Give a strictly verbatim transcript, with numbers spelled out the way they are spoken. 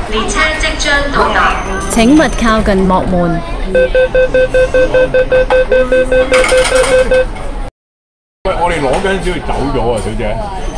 列車即將到達。 請勿靠近幕門。 喂，我哋攞緊小姐走咗啊，小姐。